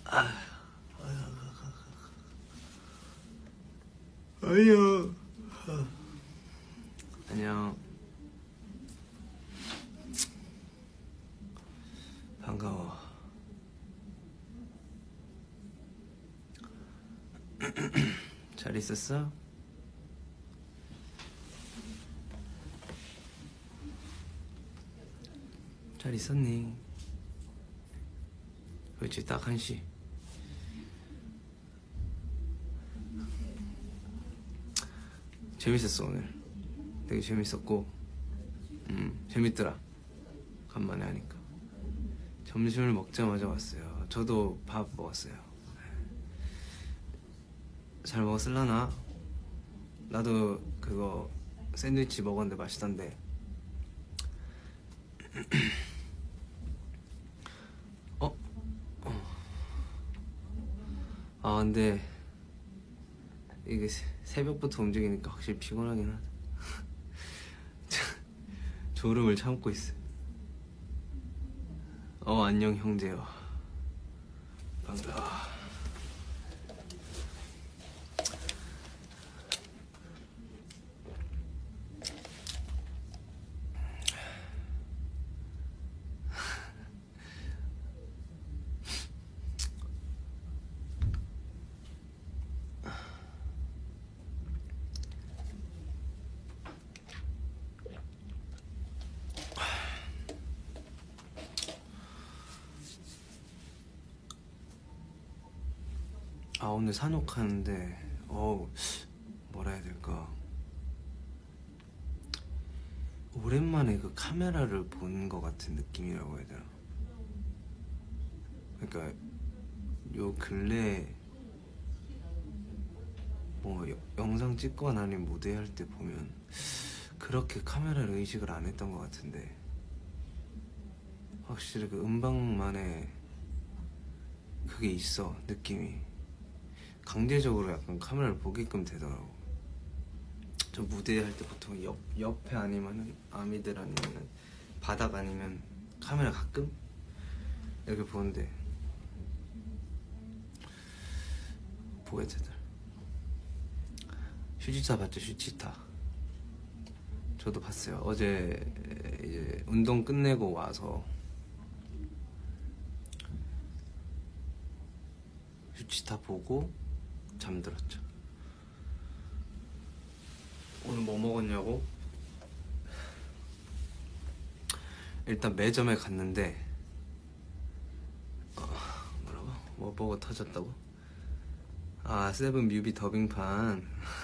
안녕. 안녕. 반가워. 잘 있었어? 잘 있었니? 그렇지, 딱 1시. 재밌었어. 오늘 되게 재밌었고 재밌더라. 간만에 하니까. 점심을 먹자마자 왔어요. 저도 밥 먹었어요. 잘 먹었을라나? 나도 그거 샌드위치 먹었는데 맛있던데. 근데 이게 새벽부터 움직이니까 확실히 피곤하긴 하다. 졸음을 참고 있어. 안녕 형제요. 반가워. 오늘 산옥하는데 뭐라 해야 될까, 오랜만에 그 카메라를 보는 것 같은 느낌이라고 해야 되나. 그러니까 요 근래 뭐 영상 찍거나 아니면 무대 할 때 보면 그렇게 카메라를 의식을 안 했던 것 같은데, 확실히 그 음방만의 그게 있어. 느낌이 강제적으로 약간 카메라를 보게끔 되더라고. 저 무대 할 때 보통 옆에 아니면은 아미들 아니면은 바닥 아니면 카메라 가끔 이렇게 보는데 보게 되더라. 슈지타 봤죠? 슈지타. 저도 봤어요. 어제 이제 운동 끝내고 와서 슈지타 보고 잠들었죠. 오늘 뭐 먹었냐고? 일단 매점에 갔는데 뭐라고? 뭐 보고 터졌다고? 세븐 뮤비 더빙판.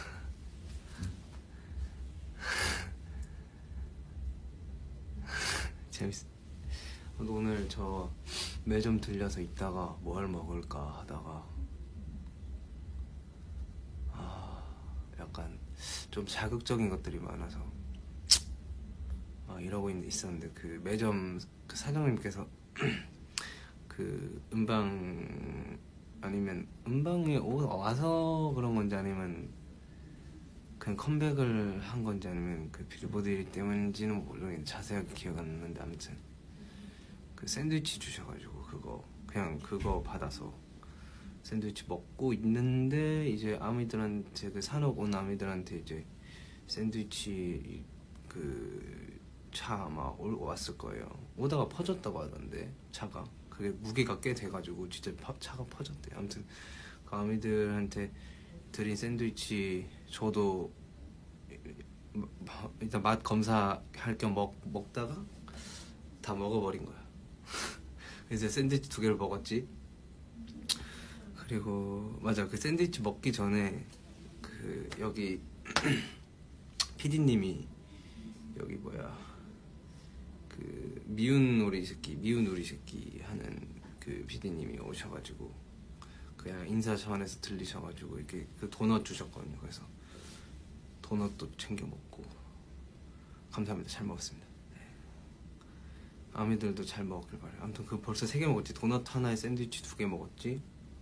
재밌어. 오늘 저 매점 들려서 있다가 뭘 먹을까 하다가 약간 좀 자극적인 것들이 많아서 이러고 있었는데, 그 매점 그 사장님께서 그 음방 아니면 음방에 와서 그런 건지 아니면 그냥 컴백을 한 건지 아니면 그 빌보드 1위 때문인지는 모르겠는데 자세하게 기억 안 나는데, 아무튼 그 샌드위치 주셔가지고 그냥 그거 받아서 샌드위치 먹고 있는데, 이제 아미들한테, 그 산옥 온 아미들한테 이제 샌드위치 그 차 아마 왔을 거예요. 오다가 퍼졌다고 하던데, 차가 그게 무게가 꽤 돼가지고 진짜 차가 퍼졌대. 아무튼 그 아미들한테 드린 샌드위치 저도 일단 맛 검사할 겸 먹다가 다 먹어버린 거야. 그래서 샌드위치 2개를 먹었지. 그리고 맞아, 그 샌드위치 먹기 전에 그 여기 PD님이 여기 그 미운 우리 새끼 하는 그 PD님이 오셔가지고 그냥 인사 차원에서 들리셔가지고 이렇게 그 도넛 주셨거든요. 그래서 도넛도 챙겨 먹고 감사합니다. 잘 먹었습니다. 네. 아미들도 잘 먹길 바래요. 아무튼 그 벌써 3개 먹었지. 도넛 하나에 샌드위치 2개 먹었지.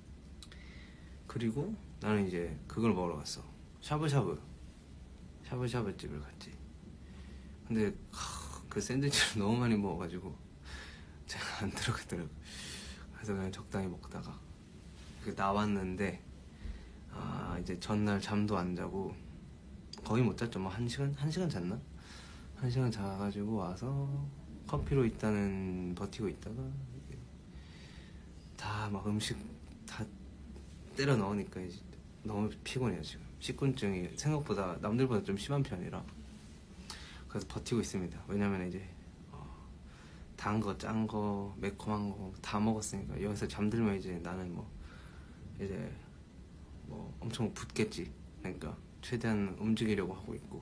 그리고 나는 이제 그걸 먹으러 갔어. 샤브샤브 집을 갔지. 근데 그 샌드위치를 너무 많이 먹어가지고 제가 안 들어가더라고. 그래서 그냥 적당히 먹다가 나왔는데 이제 전날 잠도 안 자고 거의 못 잤죠. 뭐 1시간 잤나? 1시간 자가지고 와서 커피로 일단은 버티고 있다가 다 막 음식 다 때려 넣으니까 이제 너무 피곤해요. 지금 식곤증이 생각보다 남들보다 좀 심한 편이라 그래서 버티고 있습니다. 왜냐면 이제 단 거, 짠 거, 매콤한 거 다 먹었으니까 여기서 잠들면 이제 나는 뭐 이제 뭐 엄청 붓겠지. 그러니까 최대한 움직이려고 하고 있고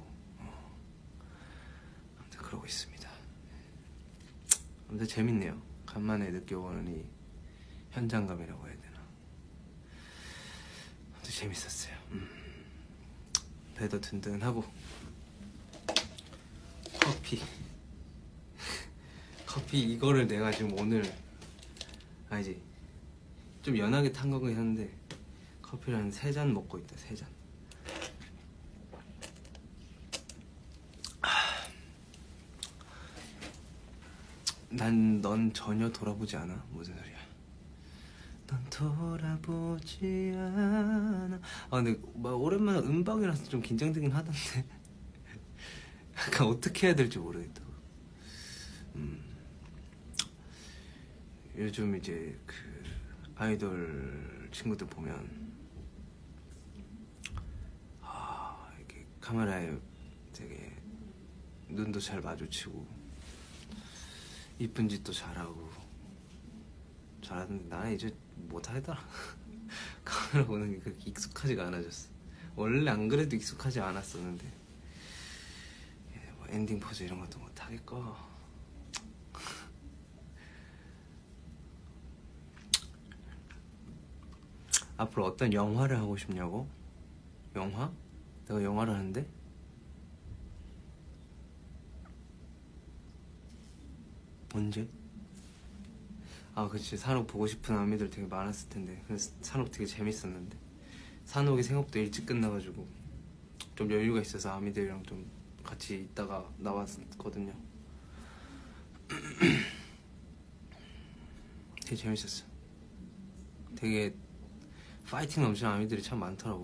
아무튼 그러고 있습니다. 아무튼 재밌네요. 간만에 느껴보는 이 현장감이라고 해야 되나. 아무튼 재밌었어요. 배도 든든하고 커피 이거를 내가 지금 오늘 아니지 좀 연하게 탄 거긴 한데 커피를 한 3잔 먹고 있다. 3잔. 넌 전혀 돌아보지 않아? 무슨 소리야? 넌 돌아보지 않아. 근데 막 오랜만에 음방이라서 좀 긴장되긴 하던데 약간 어떻게 해야 될지 모르겠다고. 요즘 이제 그 아이돌 친구들 보면 이렇게 카메라에 되게 눈도 잘 마주치고 이쁜 짓도 잘하고 잘하는데 나는 이제 못하겠더라. 카메라 보는 게 그렇게 익숙하지가 않아졌어. 원래 안 그래도 익숙하지 않았었는데 뭐 엔딩 포즈 이런 것도 못하겠고. 앞으로 어떤 영화를 하고 싶냐고? 영화? 내가 영화를 하는데? 언제? 그치. 산옥 보고 싶은 아미들 되게 많았을 텐데. 그래서 산옥 되게 재밌었는데 산옥이 생각보다 일찍 끝나가지고 좀 여유가 있어서 아미들이랑 좀 같이 있다가 나왔거든요. 되게 재밌었어. 되게 파이팅 넘치는 아미들이 참 많더라고.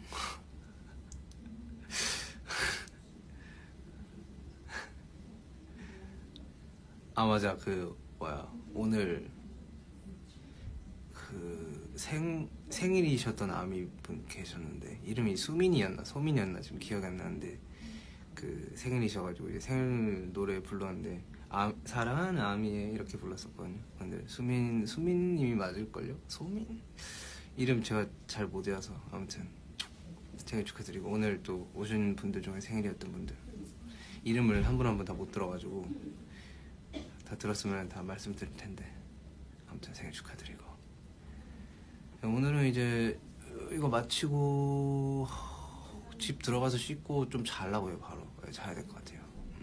맞아. 오늘 생일이셨던 아미분 계셨는데 이름이 수민이었나 소민이었나 지금 기억이 안 나는데 생일이셔가지고 이제 생일 노래 불렀는데 사랑하는 아미에 이렇게 불렀었거든요. 근데 수민님이 맞을걸요? 소민? 이름 제가 잘 못 외워서 아무튼 생일 축하드리고 오늘 또 오신 분들 중에 생일이었던 분들 이름을 한 분 한 분 다 못 들어가지고 다 들었으면 다 말씀드릴 텐데 아무튼 생일 축하드리고 오늘은 이제 이거 마치고 집 들어가서 씻고 좀 자려고요. 바로 자야 될 것 같아요.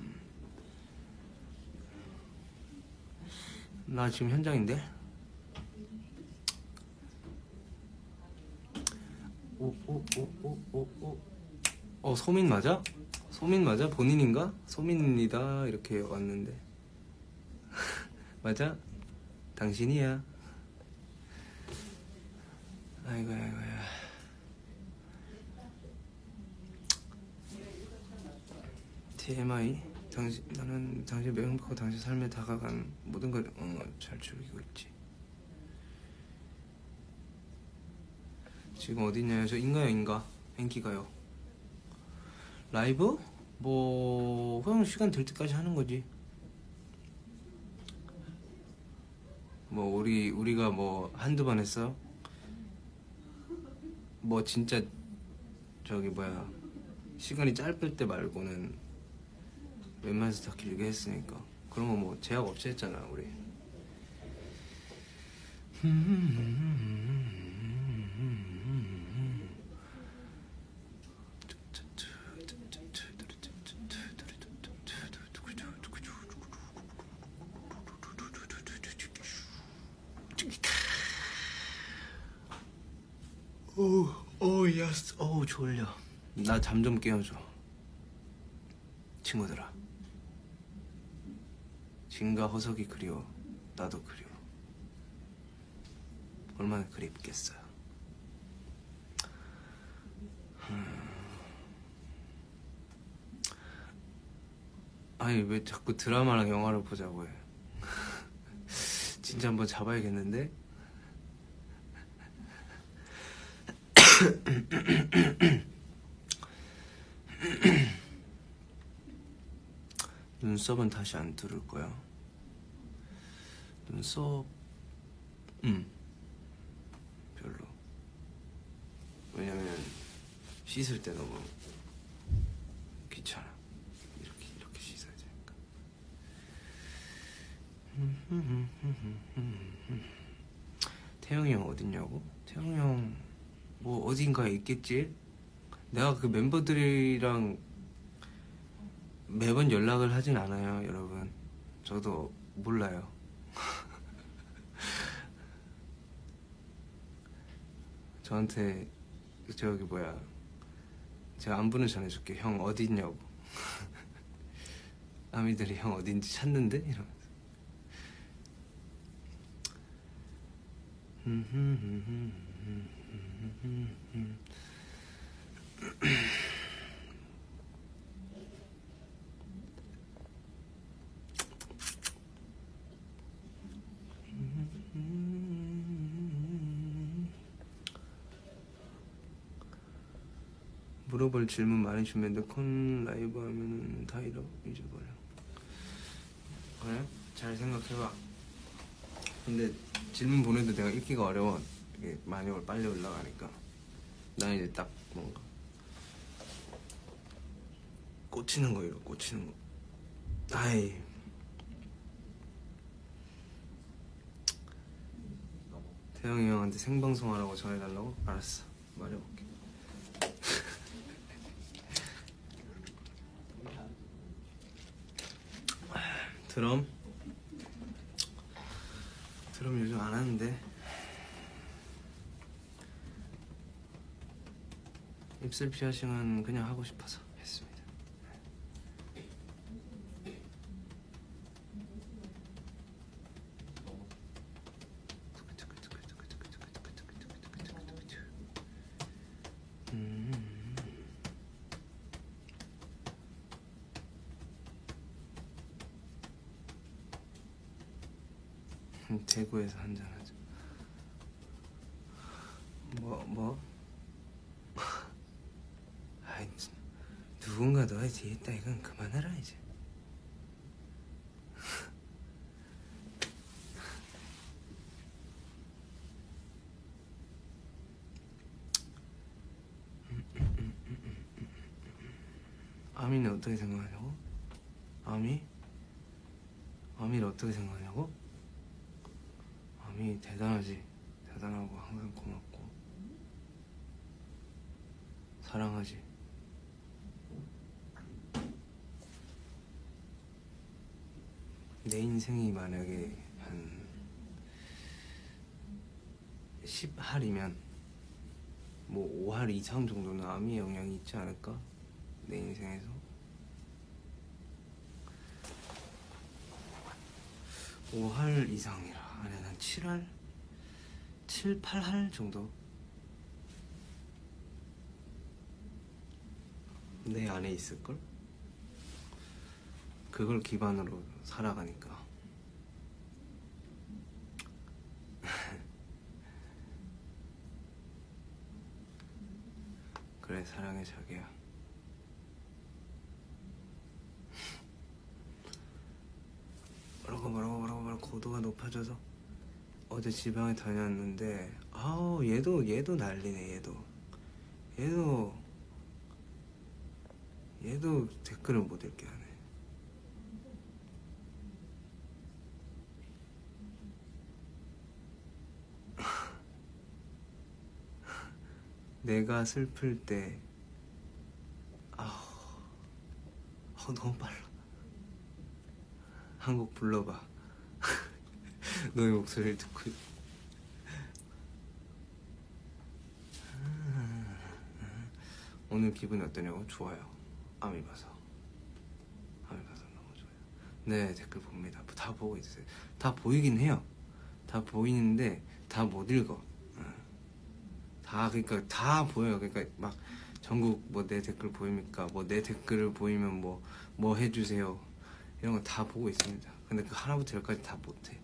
나 지금 현장인데? 소민 맞아? 소민 맞아? 본인인가? 소민이다 이렇게 왔는데 맞아? 당신이야. 아이고야. TMI. 나는 당신 매우 행복하고 당신 삶에 다가간 모든 걸 잘 즐기고 있지. 지금 어디냐요? 저 인가요? 인기가요? 라이브? 뭐 그냥 시간 될 때까지 하는 거지. 뭐 우리가 뭐 한두 번 했어? 뭐 진짜 시간이 짧을 때 말고는 웬만해서 다 길게 했으니까 그런 거 뭐 제약 없이 했잖아 우리. 예스. 졸려. 나 잠 좀 깨워줘 친구들아. 진과 허석이 그리워. 나도 그리워. 얼마나 그립겠어요. 아니 왜 자꾸 드라마랑 영화를 보자고 해. 진짜 한번 잡아야겠는데? 눈썹은 다시 안 뚫을 거야. 눈썹 별로. 왜냐면 씻을 때 너무 귀찮아. 이렇게 씻어야 되니까. 태영이 형 어딨냐고? 태영이 형 뭐 어딘가에 있겠지? 내가 그 멤버들이랑 매번 연락을 하진 않아요, 여러분. 저도 몰라요. 저한테 저기 뭐야, 제가 안부는 전해줄게. 형 어디 있냐고. 아미들이 형 어딘지 찾는데? 이러면서. 물어볼 질문 많이 주면 컨 라이브 하면은 다 잊어버려. 그래? 잘 생각해봐. 근데 질문 보내도 내가 읽기가 어려워. 이게 많이 빨리 올라가니까. 난 이제 딱 뭔가 꽂히는 거, 이거 꽂히는 거. 아이, 태영이 형한테 생방송 하라고 전해달라고? 알았어, 말해볼게. 드럼 요즘 안 하는데. 입술 피어싱은 그냥 하고 싶어서 했습니다. 대구에서 한잔하자. 뭐? 아이, 누군가 너의 뒤에 있다. 이건 그만해라 이제. 아미는 어떻게 생각하냐고? 아미를 어떻게 생각하냐고? 아미 대단하지. 대단하고 항상 고맙고 사랑하지. 내 인생이 만약에 한 10할이면 뭐 5할 이상 정도는 아미의 영향이 있지 않을까? 내 인생에서. 5할 이상이라. 아니, 난 7할? 7, 8할 정도? 내 안에 있을걸? 그걸 기반으로 살아가니까. 그래, 사랑해 자기야. 뭐라고 고도가 높아져서 어제 지방에 다녔는데, 아우 얘도 난리네. 얘도 댓글을 못 읽게 하네. 내가 슬플 때 너무 빨라. 한 곡 불러봐. 너의 목소리를 듣고. 오늘 기분이 어떠냐고? 좋아요. 아미 봐서 너무 좋아요. 네, 댓글 봅니다. 다 보고 있어요. 다 보이긴 해요. 다 보이는데 다 못 읽어. 그러니까 다 보여요. 그러니까 막 전국 뭐 내 댓글 보입니까? 뭐 내 댓글을 보이면 뭐 해주세요. 이런 거 다 보고 있습니다. 근데 그 하나부터 열까지 다 못해.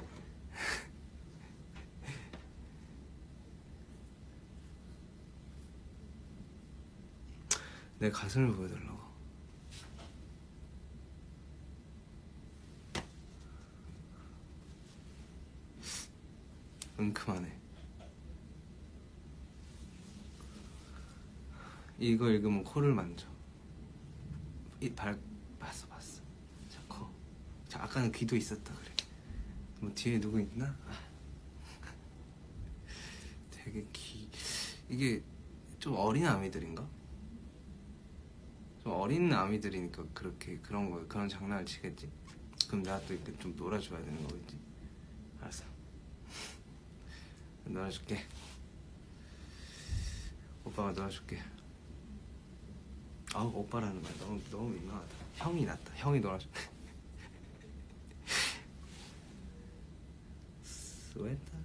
내 가슴을 보여달라고. 그만해. 이거 읽으면 코를 만져. 봤어. 자, 코. 자, 아까는 귀도 있었다 그래. 뭐 뒤에 누구 있나? 되게 이게 좀 어린 아미들인가? 좀 어린 아미들이니까 그렇게 그런 장난을 치겠지? 그럼 내가 또 이렇게 좀 놀아줘야 되는 거겠지? 알았어. 놀아줄게. 오빠가 놀아줄게. 아우, 오빠라는 말 너무 민망하다. 형이 낫다. 형이 놀아줄게. 스웨터.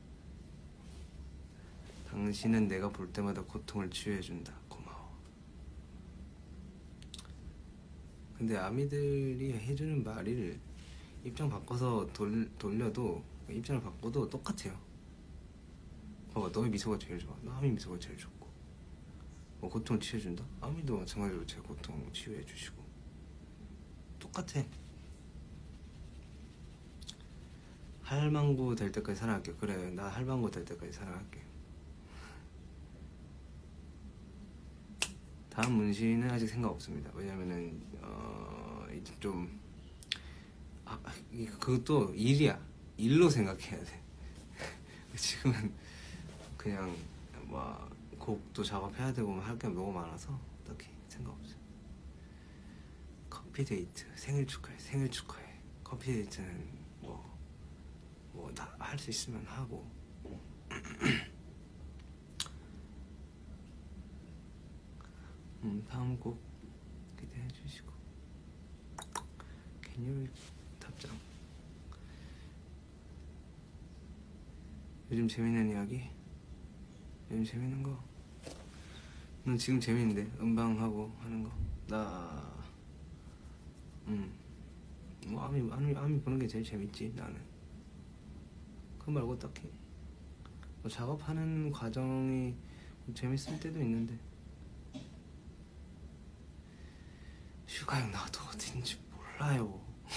당신은 내가 볼 때마다 고통을 치유해준다. 고마워. 근데 아미들이 해주는 말을 입장 바꿔서 돌려도, 입장을 바꿔도 똑같아요. 봐봐, 너의 미소가 제일 좋아. 나 아미 미소가 제일 좋고. 뭐 고통을 치유해준다? 아미도 마찬가지로 제 고통 치유해주시고. 똑같아. 할망구 될 때까지 사랑할게. 그래, 나 할망구 될 때까지 사랑할게. 다음 문신은 아직 생각 없습니다. 왜냐면은 이제 좀 그것도 일이야. 일로 생각해야 돼. 지금은 그냥 뭐 곡도 작업해야 되고 할 게 너무 많아서 딱히 생각 없어요. 커피 데이트. 생일 축하해. 커피 데이트는 뭐 다 할 수 있으면 하고. 다음 곡 기대해 주시고. 개념 답장. 요즘 재밌는 이야기? 요즘 재밌는 거? 난 지금 재밌는데. 음방하고 하는 거. 뭐 아미 보는 게 제일 재밌지. 나는 그거 말고 딱히 뭐 작업하는 과정이 재밌을 때도 있는데. 휴가형 나도 어딘지 몰라요.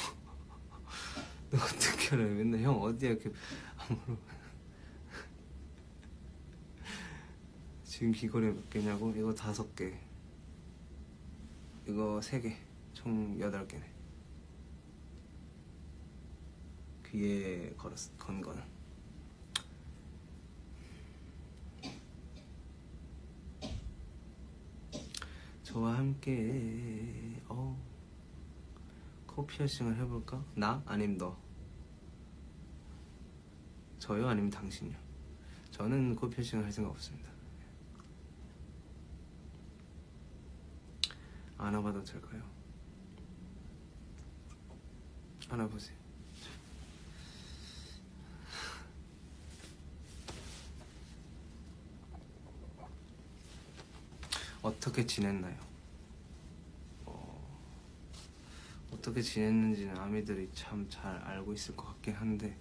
너 어떻게 알아요? 맨날 형 어디야 이렇게 안 물어봐. 지금 귀걸이 몇 개냐고? 이거 5개, 이거 3개, 총 8개네. 귀에 건 거는. 저와 함께 코 피어싱을 해볼까? 나? 아님 너? 저요? 아니면 당신요? 저는 코 피어싱을 할 생각 없습니다. 안아봐도 될까요? 안아보세요. 어떻게 지냈나요? 어떻게 지냈는지는 아미들이 참 잘 알고 있을 것 같긴 한데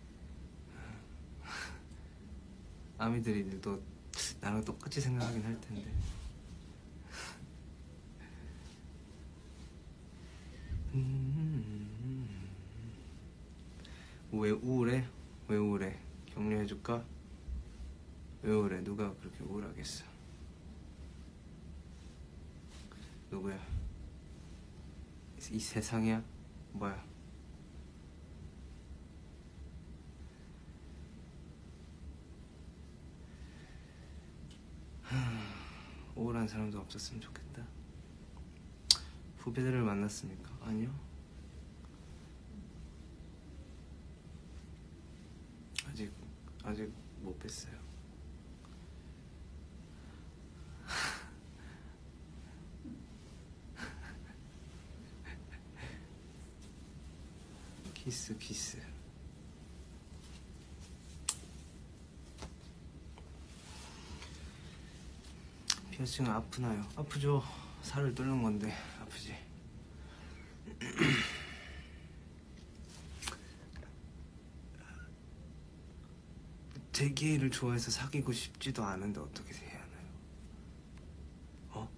아미들이 또 나랑 똑같이 생각하긴 할 텐데. 왜 우울해? 왜 우울해? 격려해줄까? 왜 우울해? 누가 그렇게 우울하겠어? 누구야? 이 세상이야? 뭐야? 우울한 사람도 없었으면 좋겠다. 후배들을 만났습니까? 아니요. 아직 못 뵀어요. 키스. 피어싱은 아프나요? 아프죠. 살을 뚫는 건데 아프지. 제기를 좋아해서 사귀고 싶지도 않은데 어떻게 해야 하나요? 어?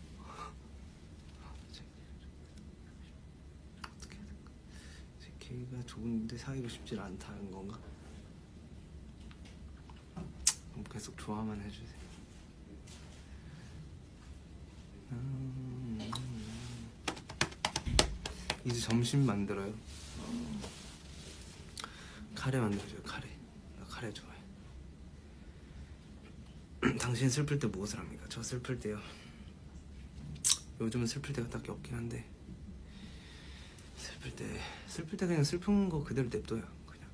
어떻게 해야 될까? 제기가 좋은데 사귀고 싶지 않다는 건가? 그럼 계속 좋아만 해주세요. 이제 점심 만들어요. 카레 만들어줘요. 카레. 나 카레 좋아해. 당신 슬플 때 무엇을 합니까? 저 슬플 때요. 요즘은 슬플 때가 딱히 없긴 한데 슬플 때 그냥 슬픈 거 그대로 냅둬요. 그냥.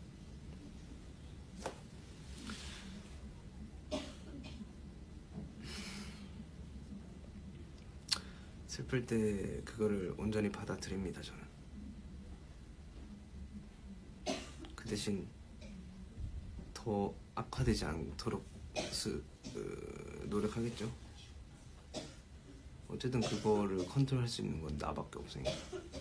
슬플 때 그거를 온전히 받아들입니다. 저는. 그 대신 더 악화되지 않도록 노력하겠죠. 어쨌든 그거를 컨트롤할 수 있는 건 나밖에 없으니까.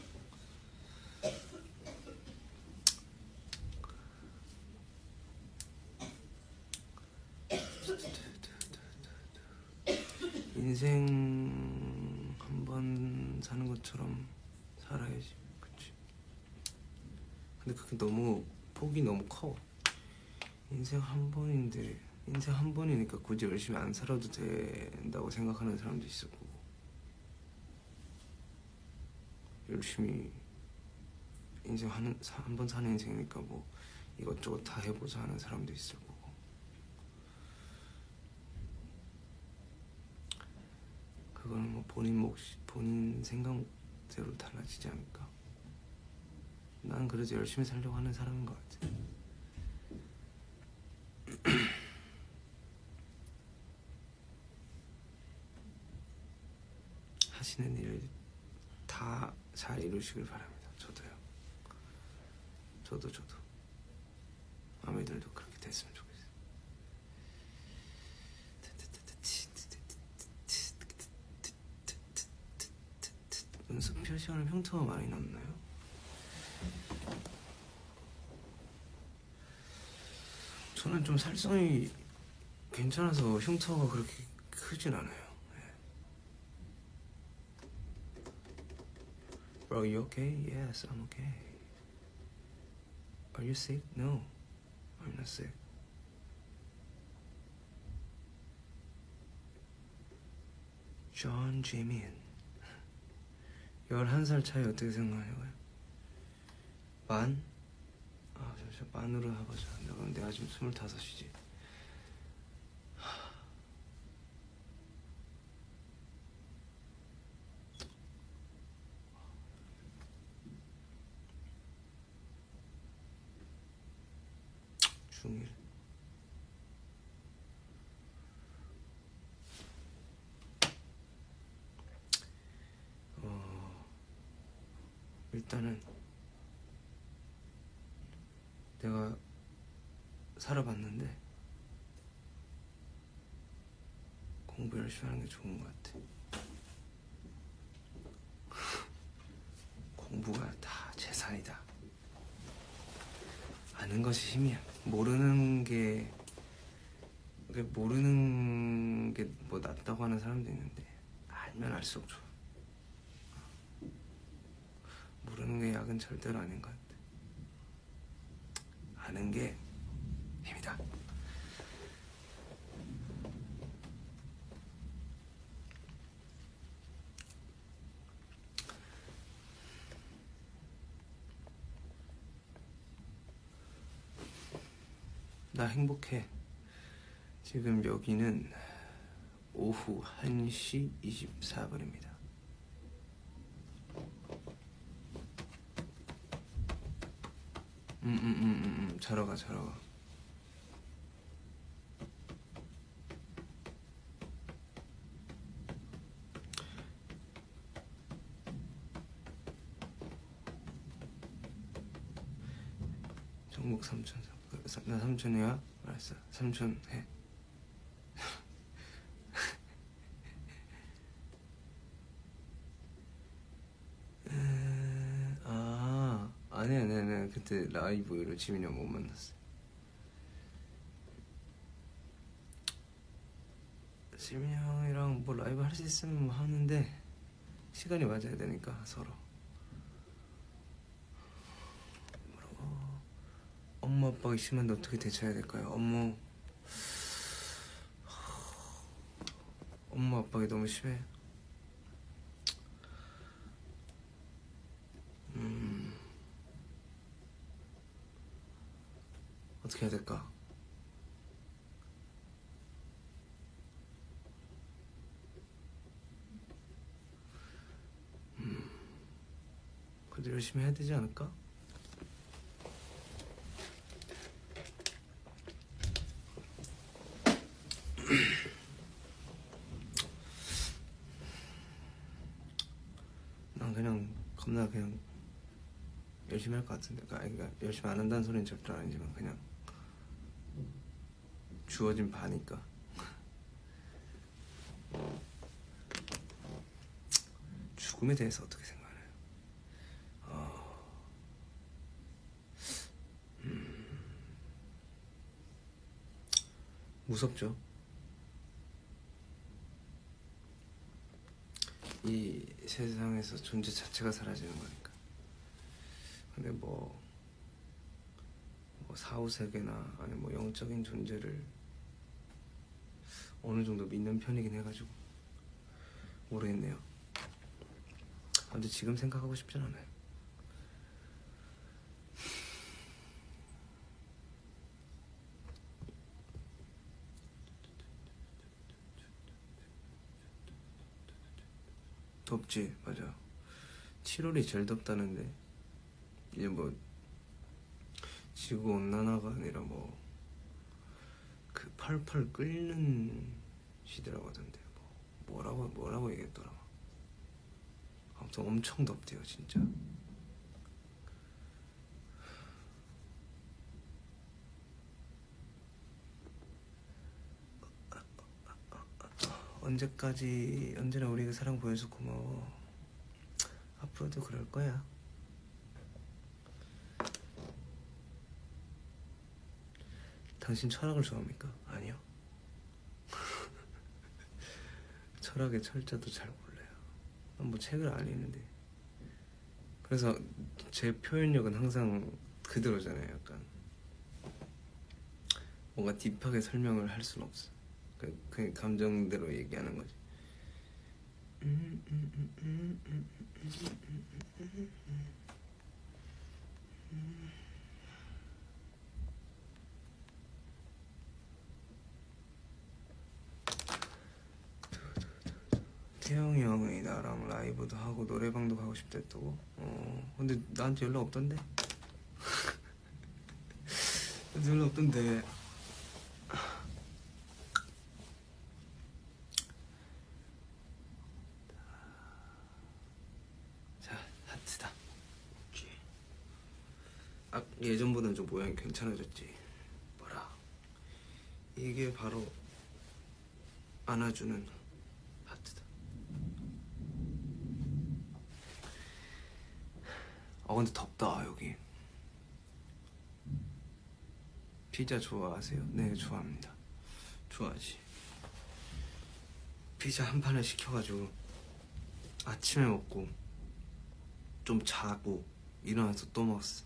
인생 한 번 사는 것처럼 살아야지. 그치? 근데 그게 너무 폭이 너무 커. 인생 한 번인데, 인생 한 번이니까 굳이 열심히 안 살아도 된다고 생각하는 사람도 있을 거고, 열심히 인생 한 번 사는 인생이니까 뭐 이것저것 다 해보자 하는 사람도 있을 거고. 그거는 뭐 본인 생각대로 달라지지 않을까. 난 그래도 열심히 살려고 하는 사람인 것 같아. 하시는 일 다 잘 이루시길 바랍니다. 저도요. 저도 아미들도 그렇게 됐으면 좋겠어요. 연습 시간에 흉터가 많이 남나요? 저는 좀 살성이 괜찮아서 흉터가 그렇게 크진 않아요. Bro, you okay? Yes, I'm okay. Are you sick? No, I'm not sick. John Jimin. 11살 차이 어떻게 생각하냐고요? 만? 아, 잠시만, 만으로 해보자. 그럼 내가 지금 25이지. 중1. 일단은 내가 살아봤는데 공부 열심히 하는 게 좋은 것 같아. 공부가 다 재산이다. 아는 것이 힘이야. 모르는 게 뭐 낫다고 하는 사람도 있는데 알면 알수록 좋아. 모르는 게 약은 절대로 아닌 것 같아. 아는 게 힘이다. 나 행복해. 지금 여기는 오후 1시 24분입니다. 자러 가. 정국 삼촌. 나 삼촌이야? 알았어. 삼촌 해. 그때 라이브로 지민이 형 못 만났어요. 지민이 형이랑 뭐 라이브 할 수 있으면 뭐 하는데 시간이 맞아야 되니까 서로. 뭐라고? 엄마 아빠가 심한데 어떻게 대처해야 될까요? 엄마 아빠가 너무 심해. 어떻게 해야 될까? 그래도 열심히 해야 되지 않을까? 난 그냥 겁나 그냥 열심히 할 것 같은데. 그러니까 열심히 안 한다는 소리는 절대 아니지만 그냥 주어진 바니까. 죽음에 대해서 어떻게 생각하나요? 무섭죠. 이 세상에서 존재 자체가 사라지는 거니까. 근데 뭐 사후세계나 아니면 뭐 영적인 존재를 어느 정도 믿는 편이긴 해가지고 모르겠네요. 근데 지금 생각하고 싶진 않아요. 덥지, 맞아. 7월이 제일 덥다는데 이제 뭐 지구 온난화가 아니라 뭐 그 펄펄 끓는 시대라고 하던데 뭐라고 얘기했더라. 아무튼 엄청 덥대요 진짜. 언제나 우리에게 사랑 보여줘서 고마워. 앞으로도 그럴 거야. 당신 철학을 좋아합니까? 아니요. 철학의 철자도 잘 몰라요. 뭐 책을 안 읽는데. 그래서 제 표현력은 항상 그대로잖아요. 약간 뭔가 딥하게 설명을 할 수는 없어. 그냥 감정대로 얘기하는 거지. 태영이 형이 나랑 라이브도 하고 노래방도 가고 싶다 했다고? 근데 나한테 연락 없던데? 나한테 연락 없던데. 자, 하트다. 예전보다는 좀 모양이 괜찮아졌지. 뭐라, 이게 바로 안아주는 하트다. 근데 덥다 여기. 피자 좋아하세요? 네, 좋아합니다. 좋아하지. 피자 한 판을 시켜가지고 아침에 먹고 좀 자고 일어나서 또 먹었어.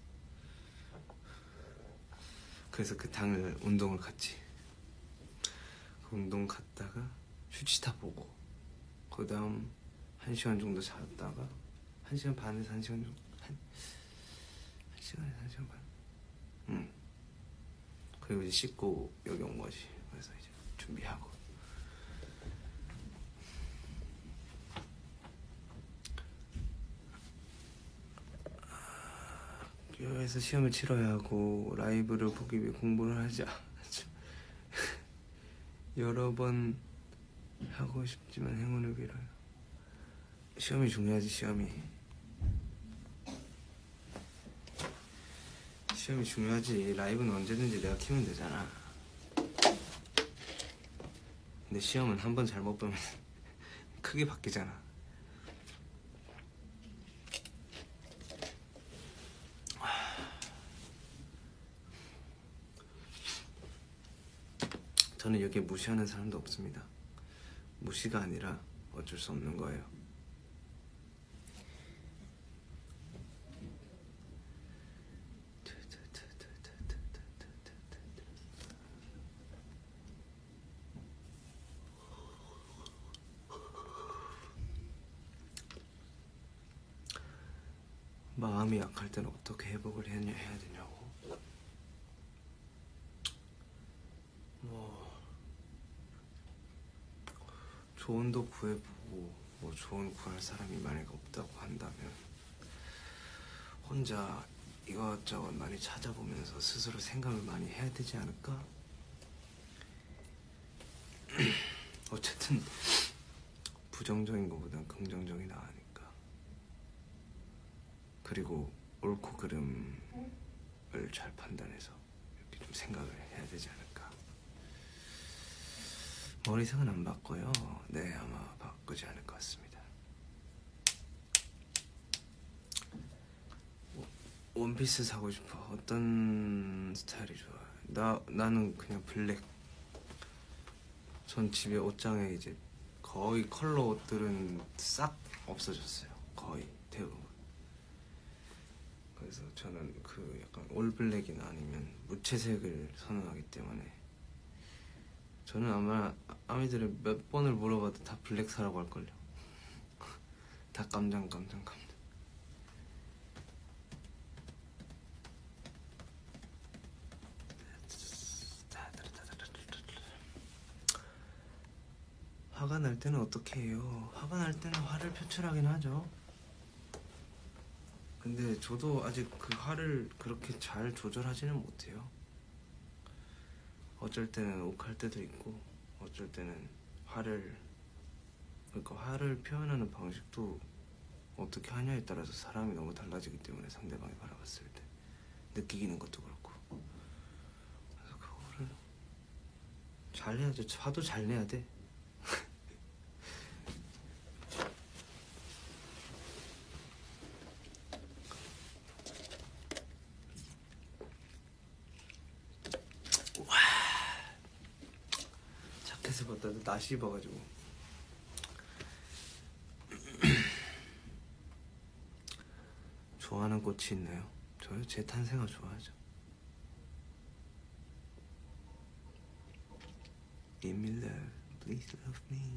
그래서 그 당일 운동을 갔지. 그 운동 갔다가 휴지타 보고 그 다음 1시간 정도 잤다가 1시간 반에서 1시간 정도 1시간에서 1시간 반. 그리고 이제 씻고 여기 온 거지. 그래서 이제 준비하고. 학교에서 시험을 치러야 하고 라이브를 보기 위해 공부를 하자. 여러 번 하고 싶지만 행운을 빌어요. 시험이 중요하지. 시험이 중요하지. 라이브는 언제든지 내가 키우면 되잖아. 근데 시험은 한 번 잘못 보면 크게 바뀌잖아. 저는 여기에 무시하는 사람도 없습니다. 무시가 아니라 어쩔 수 없는 거예요. 마음이 약할 때는 어떻게 회복을 해야 되냐고. 뭐 조언도 구해보고 뭐 조언 구할 사람이 만약 없다고 한다면 혼자 이것저것 많이 찾아보면서 스스로 생각을 많이 해야 되지 않을까? 어쨌든 부정적인 것보단 긍정적이 나으니까. 그리고 옳고 그름을 잘 판단해서 이렇게 좀 생각을 해야 되지 않을까. 머리색은 안 바꿔요. 네, 아마 바꾸지 않을 것 같습니다. 원피스 사고 싶어. 어떤 스타일이 좋아? 나는 그냥 블랙. 전 집에 옷장에 이제 거의 컬러 옷들은 싹 없어졌어요. 거의 대부분. 그래서 저는 그 약간 올블랙이나 아니면 무채색을 선호하기 때문에 저는 아마 아미들을 몇 번을 물어봐도 다 블랙 사라고 할걸요. 다 깜장. 화가 날 때는 어떻게 해요? 화가 날 때는 화를 표출하긴 하죠. 근데 저도 아직 그 화를 그렇게 잘 조절하지는 못해요. 어쩔 때는 욱할 때도 있고 어쩔 때는 그러니까 화를 표현하는 방식도 어떻게 하냐에 따라서 사람이 너무 달라지기 때문에 상대방이 바라봤을 때 느끼는 것도 그렇고. 그래서 그거를 잘 해야죠. 화도 잘 내야 돼. 자켓을 벗다도 낯이 입어가지고. 좋아하는 꽃이 있나요? 저요? 제 탄생을 좋아하죠. Give me love, please love me.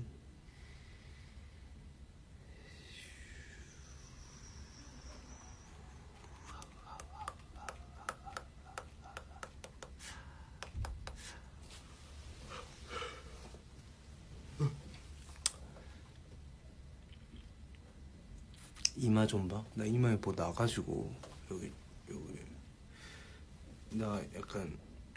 이마 좀 봐. 나 이마에 뭐 나가지고 여기 나 약간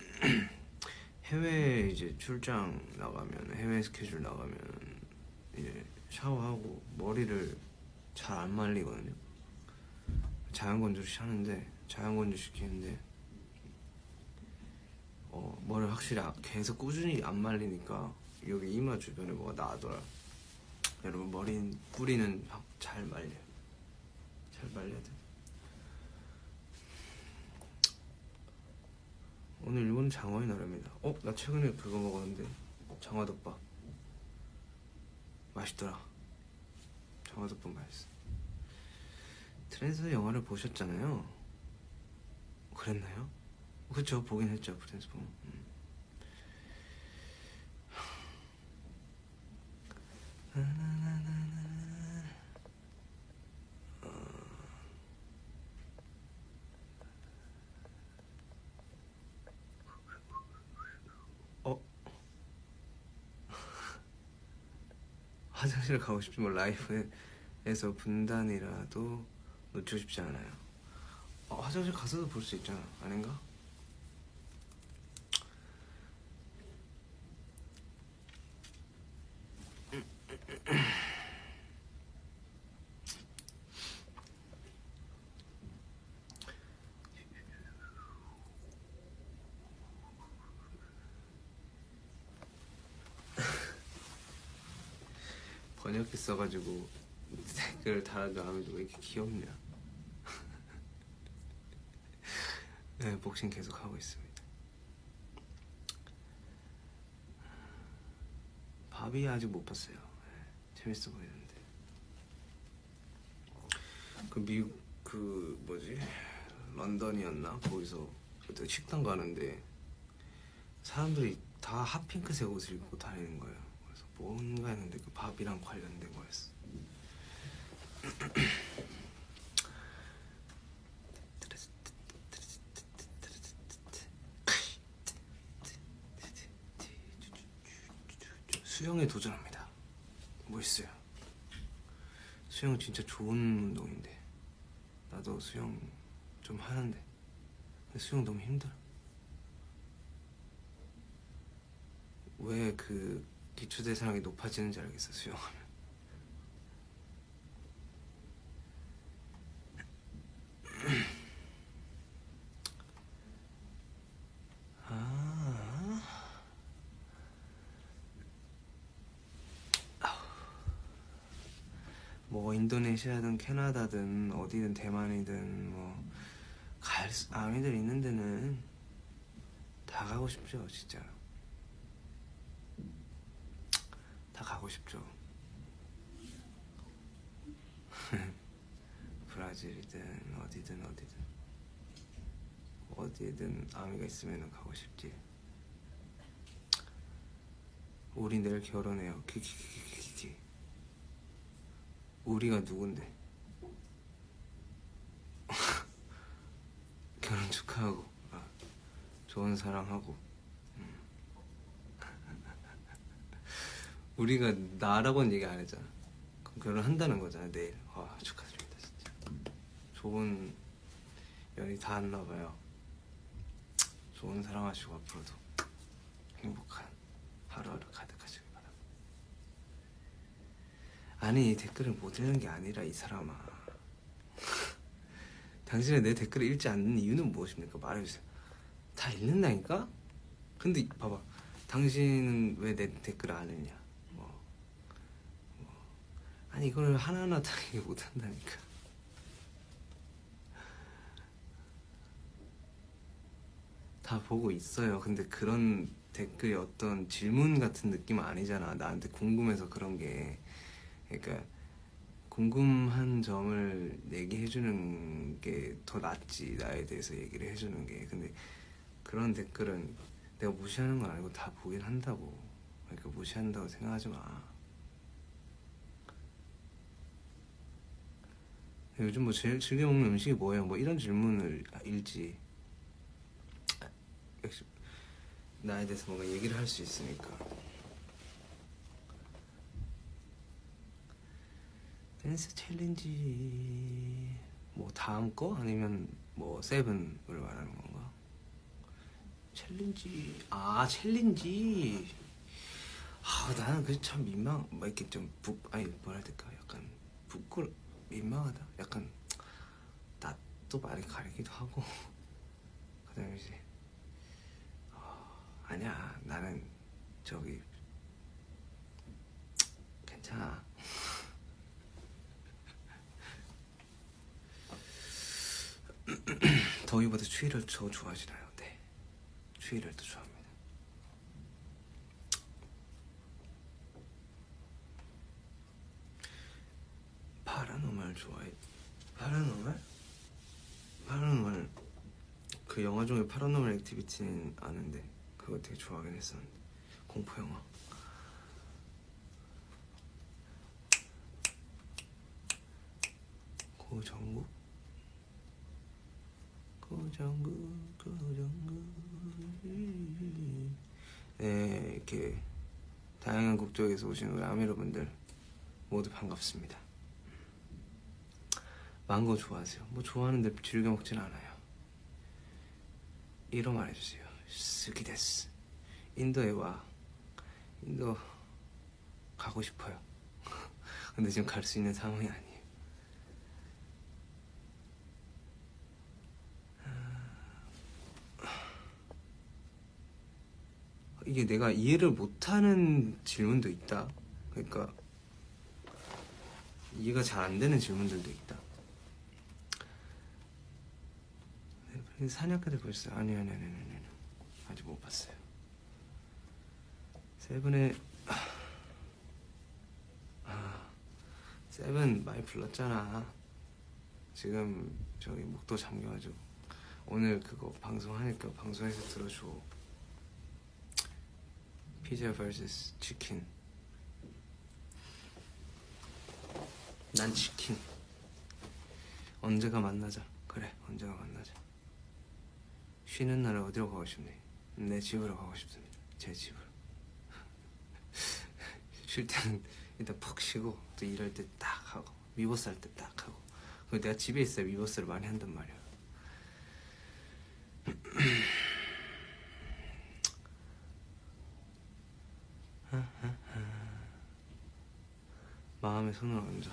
해외 이제 출장 나가면 해외 스케줄 나가면 이제 샤워하고 머리를 잘 안 말리거든요. 자연건조 시키는데 머리를 확실히 계속 꾸준히 안 말리니까 여기 이마 주변에 뭐가 나더라. 여러분 뿌리는 잘 말려요. 잘 말려야 돼. 오늘 일본은 장어의 나라입니다. 나 최근에 그거 먹었는데 장어덮밥 맛있더라. 장어덮밥 맛있어. 트랜스포머 영화를 보셨잖아요. 그랬나요? 그쵸, 보긴 했죠. 트랜스포머. 화장실 가고 싶지만 라이브에서 분단이라도 놓치고 싶지 않아요. 화장실 가서도 볼 수 있잖아. 아닌가? 번역기 써가지고 댓글 달아줘 하면 왜 이렇게 귀엽냐. 네, 복싱 계속 하고 있습니다. 바비 아직 못 봤어요. 재밌어 보이는데. 그 미국 그 뭐지 런던이었나 거기서 그때 식당 가는데 사람들이 다 핫핑크색 옷을 입고 다니는 거예요. 그래서 뭔가 했는데 그 바비랑 관련된 거였어. 수영에 도전합니다. 멋있어요. 수영 진짜 좋은 운동인데 나도 수영 좀 하는데 근데 수영 너무 힘들어. 왜 그 기초대사량이 높아지는지 알겠어 수영하면. 뭐 인도네시아든 캐나다든 어디든 대만이든 뭐 갈 아미들 있는 데는 다 가고 싶죠. 진짜 다 가고 싶죠. 브라질이든 어디든 아미가 있으면 가고 싶지. 우리 내일 결혼해요. 키키키키키. 우리가 누군데? 결혼 축하하고 좋은 사랑하고. 우리가 나라고는 얘기 안 했잖아. 그럼 결혼한다는 거잖아 내일. 와 축하드립니다 진짜. 좋은 연이 닿았나봐요. 좋은 사랑하시고 앞으로도 행복한 하루하루 가득하시길 바랍니다. 아니 댓글을 못 읽는 게 아니라 이 사람아. 당신은 내 댓글을 읽지 않는 이유는 무엇입니까? 말해주세요. 다 읽는다니까? 근데 봐봐, 당신은 왜 내 댓글을 안 읽냐? 아니 이걸 하나하나 다 얘기 못한다니까. 다 보고 있어요. 근데 그런 댓글이 어떤 질문 같은 느낌은 아니잖아. 나한테 궁금해서 그런 게. 그러니까 궁금한 점을 얘기해주는 게 더 낫지. 나에 대해서 얘기를 해주는 게. 근데 그런 댓글은 내가 무시하는 건 아니고 다 보긴 한다고. 그러니까 무시한다고 생각하지 마. 요즘 뭐 제일 즐겨 먹는 음식이 뭐예요? 뭐 이런 질문을 읽지. 역시 나에 대해서 뭔가 얘기를 할 수 있으니까. 댄스 챌린지 뭐 다음 거? 아니면 뭐 세븐을 말하는 건가? 챌린지. 챌린지. 나는 그게 참 민망. 뭐 이렇게 좀 아니 뭐라 해야 될까? 약간 민망하다. 약간 낯도 많이 가리기도 하고. 그다음에 이제 아니야 나는 저기 괜찮아. 더위보다 추위를 더 좋아하시나요? 네, 추위를 더 좋아합니다. 파라노멀 좋아해. 파라노멀 그 영화 중에 파라노멀 액티비티는 아는데 그거 되게 좋아하긴 했었는데. 공포 영화. 고정국 네, 이렇게 다양한 국적에서 오신 우리 아미 여러분들 모두 반갑습니다. 망고 좋아하세요? 뭐 좋아하는데 즐겨 먹진 않아요. 이로 말해주세요. 스키데스. 인도에 와. 인도 가고 싶어요. 근데 지금 갈 수 있는 상황이 아니에요. 이게 내가 이해를 못하는 질문도 있다. 그러니까 이해가 잘 안 되는 질문들도 있다. 사냥꾼들 보셨어요? 아니 아직 못 봤어요. 세븐의 세븐 많이 불렀잖아. 지금 저기 목도 잠겨가지고 오늘 그거 방송하니까 방송에서 들어줘. 피자 vs 치킨. 난 치킨. 언제가 만나자. 그래, 언제가 만나자. 쉬는 날에 어디로 가고 싶니? 내 집으로 가고 싶습니다. 제 집으로. 쉴 때는 일단 푹 쉬고 또 일할 때 딱 하고 위버스 할 때 딱 하고. 그리고 내가 집에 있어야 위버스를 많이 한단 말이야. 마음에 손을 얹어.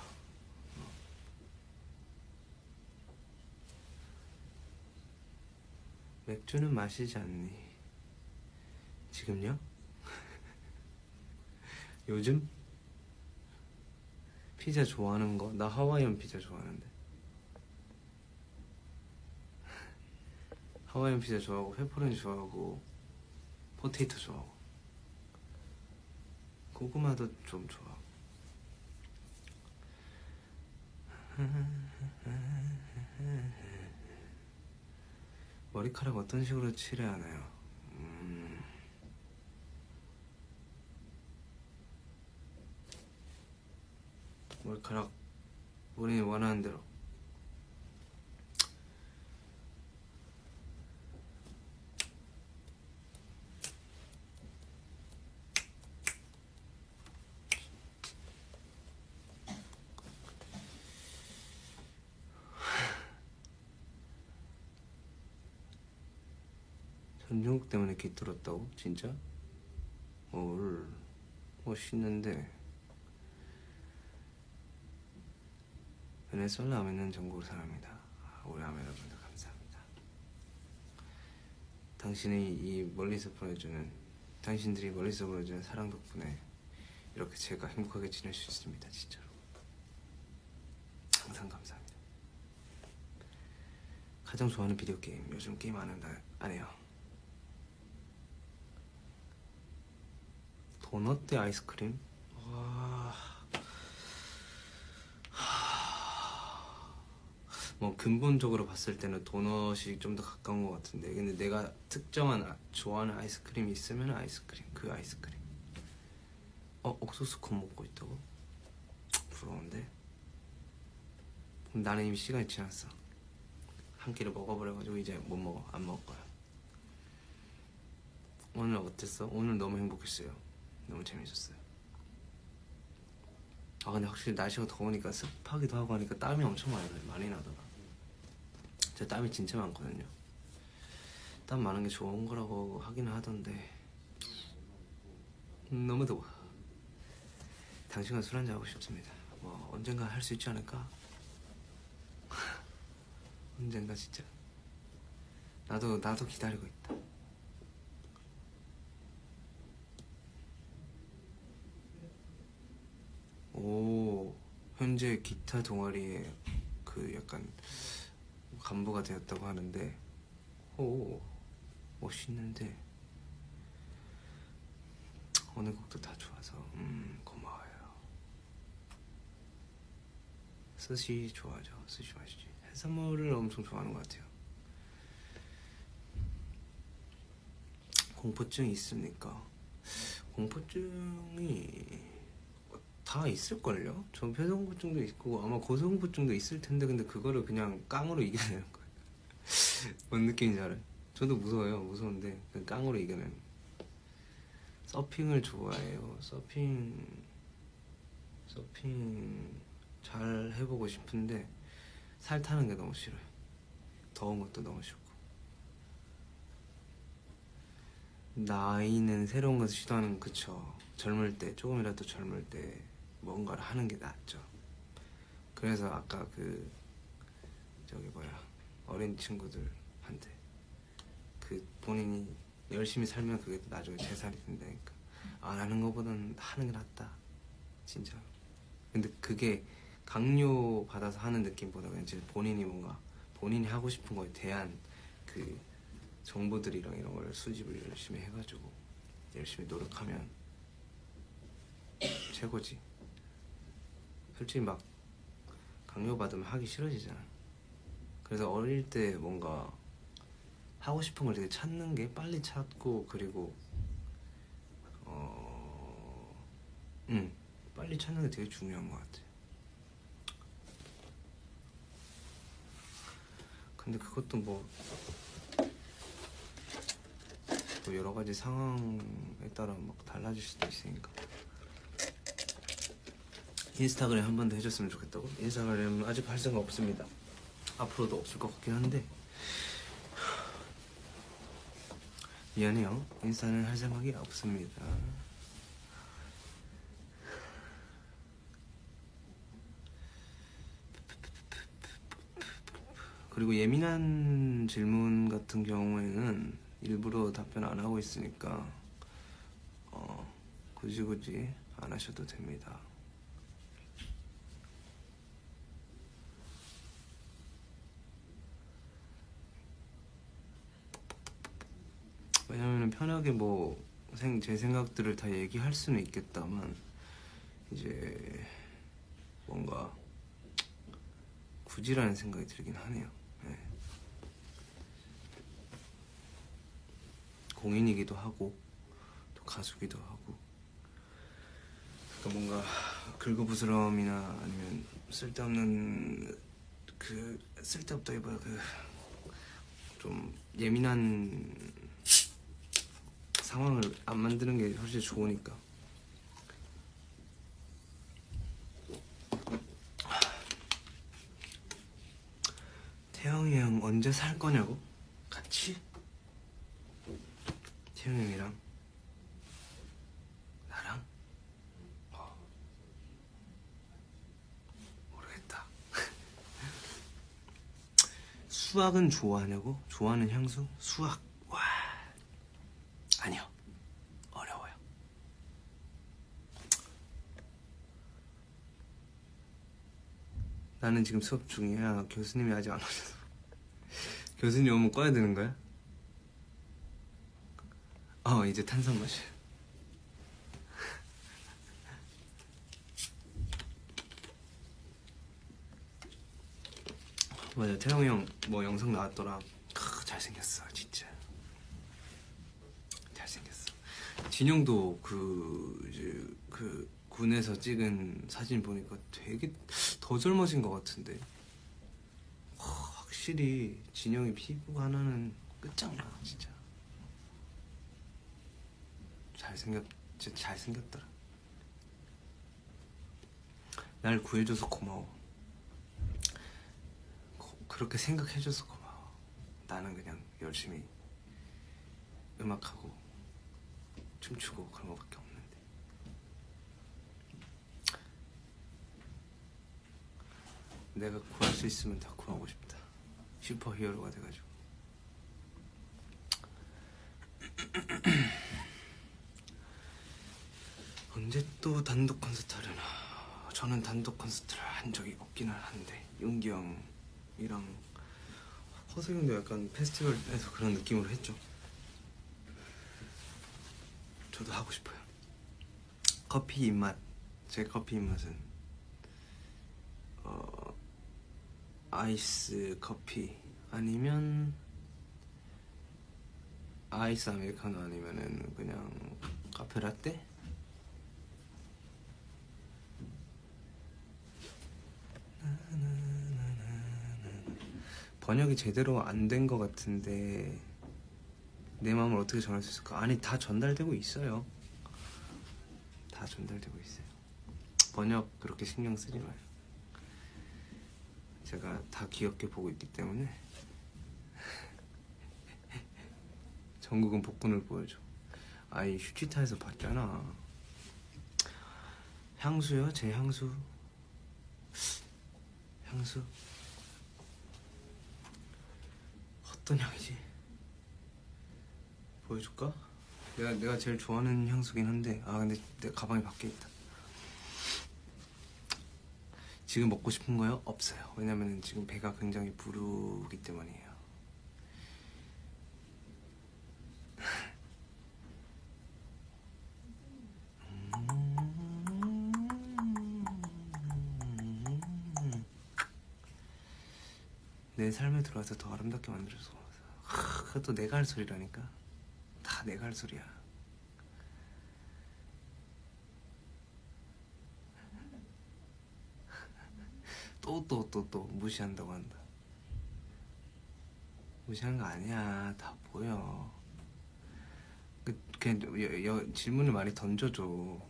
맥주는 마시지 않니? 지금요? 요즘? 피자 좋아하는 거? 나 하와이안 피자 좋아하는데. 하와이안 피자 좋아하고 페퍼로니 좋아하고 포테이토 좋아하고 고구마도 좀 좋아하고. 머리카락 어떤 식으로 칠해하나요? 머리카락 본인이 원하는 대로. 전종국 때문에 귀 뚫었다고? 진짜? 뭘 멋있는데. 베네수엘라 아메는 전국 사람이다. 우리 아메 여러분들 감사합니다. 당신들이 멀리서 보내주는 사랑 덕분에 이렇게 제가 행복하게 지낼 수 있습니다. 진짜로 항상 감사합니다. 가장 좋아하는 비디오 게임. 요즘 게임 안 해요. 도넛 대 아이스크림? 와... 뭐 근본적으로 봤을 때는 도넛이 좀 더 가까운 것 같은데, 근데 내가 특정한 좋아하는 아이스크림이 있으면 아이스크림, 그 아이스크림. 옥수수 콘 먹고 있다고? 부러운데? 그럼 나는 이미 시간이 지났어. 한 끼를 먹어버려가지고 이제 못 먹어. 안 먹을 거야. 오늘 어땠어? 오늘 너무 행복했어요. 너무 재밌었어요. 근데 확실히 날씨가 더우니까 습하기도 하고 하니까 땀이 엄청 많이 나더라. 제가 땀이 진짜 많거든요. 땀 많은 게 좋은 거라고 하기는 하던데 너무 더워. 당신과 술 한잔 하고 싶습니다. 뭐 언젠가 할 수 있지 않을까? 언젠가 진짜. 나도 기다리고 있다. 오, 현재 기타 동아리에 그 약간 간부가 되었다고 하는데, 오, 멋있는데 어느 곡도 다 좋아서 고마워요. 스시 좋아하죠. 스시 맛있지. 해산물을 엄청 좋아하는 것 같아요. 공포증이 있습니까? 공포증이 다 있을걸요? 전 폐쇄공포증도 있고 아마 고소공포증도 있을 텐데, 근데 그거를 그냥 깡으로 이겨내는 거예요. 뭔 느낌인지 알아요? 저도 무서워요. 무서운데 그냥 깡으로 이겨내는. 서핑을 좋아해요. 서핑 잘 해보고 싶은데 살 타는 게 너무 싫어요. 더운 것도 너무 싫고. 나이는 새로운 것을 시도하는, 그쵸. 젊을 때, 조금이라도 젊을 때 뭔가를 하는 게 낫죠. 그래서 아까 어린 친구들한테 본인이 열심히 살면 그게 나중에 재산이 된다니까. 안 하는 것보다는 하는 게 낫다, 진짜. 근데 그게 강요 받아서 하는 느낌보다 그냥 진짜 본인이 하고 싶은 거에 대한 그 정보들이랑 이런 걸 수집을 열심히 해가지고 열심히 노력하면 최고지. 솔직히 막 강요받으면 하기 싫어지잖아. 그래서 어릴 때 뭔가 하고 싶은 걸 되게 찾는 게 빨리 찾고, 그리고 빨리 찾는 게 되게 중요한 것 같아. 근데 그것도 뭐 또 여러 가지 상황에 따라 막 달라질 수도 있으니까. 인스타그램 한 번 더 해줬으면 좋겠다고? 인스타그램 아직 할 생각 없습니다. 앞으로도 없을 것 같긴 한데 미안해요. 인스타는 할 생각이 없습니다. 그리고 예민한 질문 같은 경우에는 일부러 답변 안 하고 있으니까 굳이 안 하셔도 됩니다. 왜냐면 편하게 뭐 제 생각들을 다 얘기할 수는 있겠다만 이제 뭔가 굳이라는 생각이 들긴 하네요. 네. 공인이기도 하고 또 가수기도 하고, 그러니까 뭔가 긁어부스럼이나 아니면 쓸데없다기보다 좀 예민한 상황을 안 만드는 게 훨씬 좋으니까. 태영이 형 언제 살 거냐고? 같이? 태영이 형이랑 나랑? 모르겠다. 수학은 좋아하냐고? 좋아하는 향수? 수학. 와, 아니요, 어려워요. 나는 지금 수업 중이야. 교수님이 아직 안 오셔서. 교수님 오면 꺼야 되는 거야? 이제 탄산 마셔. 맞아, 태영이 형 뭐 영상 나왔더라. 잘생겼어, 진짜. 잘생겼어. 진영도 이제 군에서 찍은 사진 보니까 되게 더 젊어진 것 같은데. 확실히 진영이 피부 하나는 끝장나, 진짜. 진짜 잘생겼더라. 날 구해줘서 고마워. 그렇게 생각해줘서 고마워. 나는 그냥 열심히 음악하고 춤추고 그런 거밖에 없는데. 내가 구할 수 있으면 다 구하고 싶다. 슈퍼히어로가 돼가지고. 언제 또 단독 콘서트 하려나. 저는 단독 콘서트를 한 적이 없기는 한데, 윤기 형이랑 허세경도 약간 페스티벌에서 그런 느낌으로 했죠. 저도 하고 싶어요. 커피 입맛, 제 커피 입맛은 아이스 커피 아니면 아이스 아메리카노 아니면은 그냥 카페 라떼? 번역이 제대로 안 된 것 같은데 내 마음을 어떻게 전할 수 있을까? 아니, 다 전달되고 있어요. 다 전달되고 있어요. 번역 그렇게 신경 쓰지 마요. 제가 다 귀엽게 보고 있기 때문에. 전국은 복근을 보여줘. 아이, 휴지타에서 봤잖아. 향수요? 제 향수? 향수? 어떤 향이지? 보여줄까? 내가 제일 좋아하는 향수긴 한데, 근데 내 가방에 밖에 있다. 지금 먹고 싶은 거요? 없어요. 왜냐면 지금 배가 굉장히 부르기 때문이에요. 내 삶에 들어와서 더 아름답게 만들어서. 그것도 내가 할 소리라니까. 다 내가 할 소리야. 또 무시한다고 한다. 무시한 거 아니야. 다 보여. 그냥 질문을 많이 던져줘.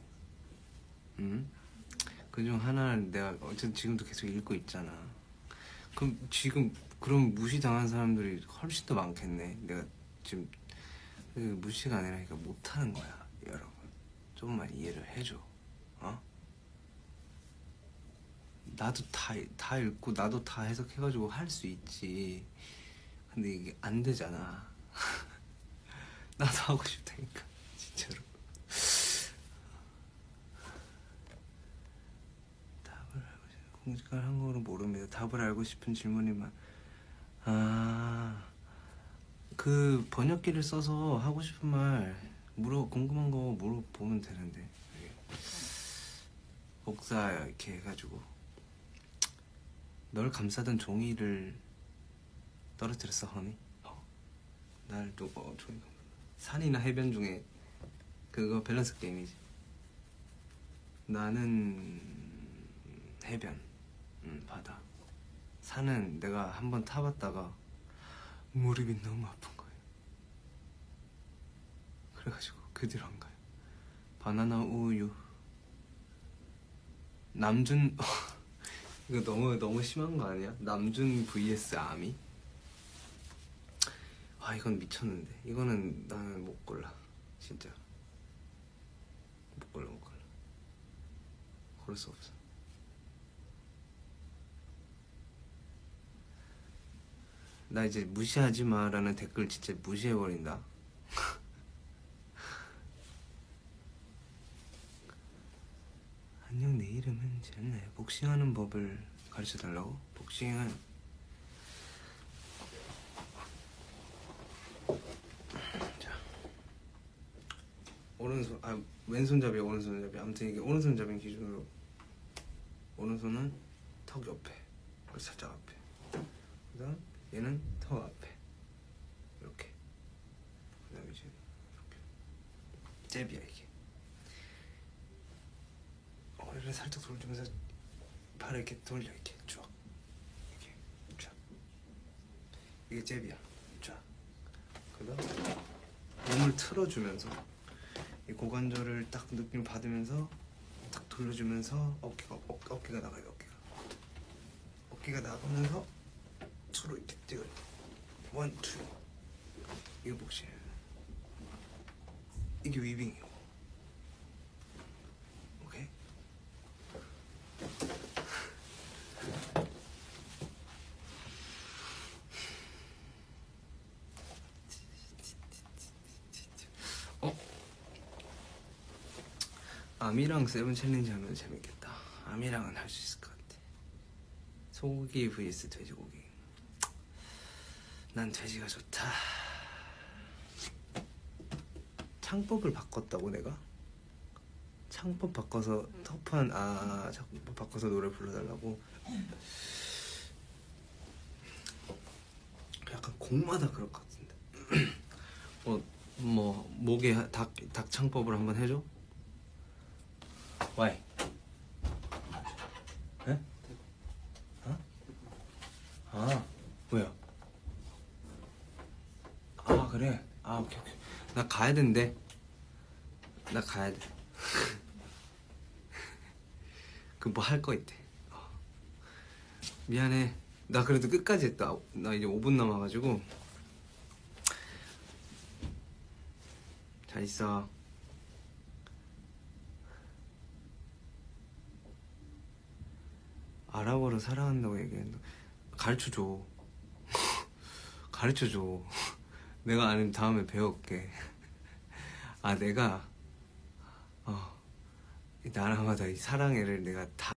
응? 그중 하나를 내가 어쨌든 지금도 계속 읽고 있잖아. 그럼 지금 그럼 무시당한 사람들이 훨씬 더 많겠네. 내가 지금 무시가 아니라 그러니까 못하는 거야. 여러분 조금만 이해를 해줘. 어? 나도 다 읽고 나도 다 해석해가지고 할 수 있지. 근데 이게 안 되잖아. 나도 하고 싶다니까 진짜로. 답을 알고 싶은 공직할 한국어로 모릅니다. 답을 알고 싶은 질문이만. 그 번역기를 써서 하고 싶은 말 궁금한 거 물어보면 되는데. 복사 이렇게 해가지고 널 감싸던 종이를 떨어뜨렸어 허니? 날 두고 종이 산이나 해변 중에 그거 밸런스 게임이지. 나는 해변, 바다. 산은 내가 한번 타봤다가 무릎이 너무 아픈 거예요. 그래가지고 그 뒤로 안 가요. 바나나 우유. 남준 이거 너무 심한 거 아니야? 남준 vs 아미? 이건 미쳤는데. 이거는 나는 못 골라. 진짜 못 골라. 고를 수 없어. 나 이제 무시하지 마라는 댓글 진짜 무시해버린다. 안녕, 내 이름은 젤나야. 복싱하는 법을 가르쳐달라고? 복싱은 자, 왼손잡이 오른손잡이. 아무튼 이게 오른손잡이 기준으로 오른손은 턱 옆에, 살짝 앞에. 그다음 얘는 턱 앞에 이렇게. 그다음에 이제 이렇게 잽이야 이게. 허리를 살짝 돌려주면서 팔을 이렇게 돌려. 이렇게 쭉 이렇게 쫙. 이게 잽이야. 쫙. 그다음 몸을 틀어주면서 이 고관절을 딱 느낌을 받으면서 딱 돌려주면서 어깨가 나가요. 어깨가 나가면서 서로 이렇게 찍을. 1, 2. 이거 복싱. 이게 위빙이고. 오케이? 아미랑 세븐 챌린지 하면 재밌겠다. 아미랑은 할 수 있을 것 같아. 소고기 vs 돼지고기. 난 돼지가 좋다. 창법을 바꿨다고 내가? 창법 바꿔서 창법 바꿔서 노래 불러달라고? 약간 곡마다 그럴 것 같은데. 목에 닭 창법을 한번 해줘? Why? 에? 뭐야? 그래. 오케이. 나 가야 된대. 나 가야 돼. 그 뭐 할 거 있대. 미안해. 나 그래도 끝까지 했다. 나 이제 5분 남아가지고. 잘 있어. 아랍어로 사랑한다고 얘기했는데 가르쳐줘. 가르쳐줘. 내가 아니면 다음에 배울게. 내가 나라마다 이 사랑해를 내가 다